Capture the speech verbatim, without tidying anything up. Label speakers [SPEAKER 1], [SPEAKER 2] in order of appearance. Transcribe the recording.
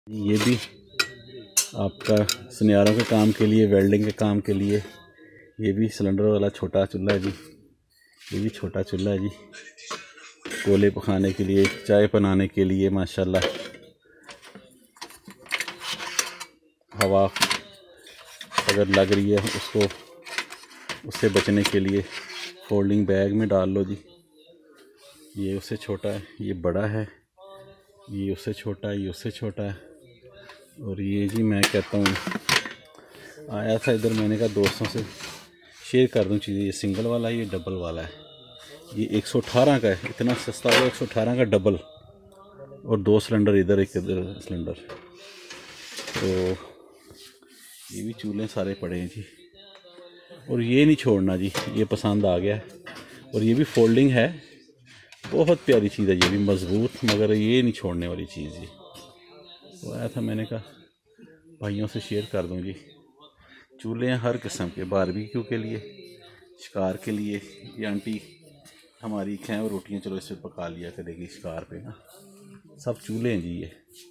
[SPEAKER 1] ये भी आपका सुनियारों के काम के लिए, वेल्डिंग के काम के लिए। ये भी सिलेंडर वाला छोटा चूल्हा है जी। ये भी छोटा चूल्हा है जी, कोले पकाने के लिए, चाय बनाने के लिए। माशाल्लाह हवा अगर लग रही है उसको, उससे बचने के लिए फोल्डिंग बैग में डाल लो जी। ये उससे छोटा है, ये बड़ा है, ये उससे छोटा है, ये उससे छोटा है। और ये जी मैं कहता हूँ आया था इधर, मैंने कहा दोस्तों से शेयर कर दूँ चीज़ें। ये सिंगल वाला है, ये डबल वाला है। ये एक सौ अठारह का है, इतना सस्ता है। एक सौ अठारह का डबल, और दो सिलेंडर इधर, एक इधर सिलेंडर। तो ये भी चूल्हे सारे पड़े हैं जी। और ये नहीं छोड़ना जी, ये पसंद आ गया। और ये भी फोल्डिंग है, बहुत प्यारी चीज़ है ये भी, मज़बूत, मगर ये नहीं छोड़ने वाली चीज़ जी। तो आया था, मैंने कहा भाइयों से शेयर कर दूं जी। चूल्हे हैं हर किस्म के, बारबेक्यू के लिए, शिकार के लिए। ये आंटी हमारी हैं, और रोटियां चलो इससे पका लिया करेगी शिकार पे ना। सब चूल्हे हैं जी ये।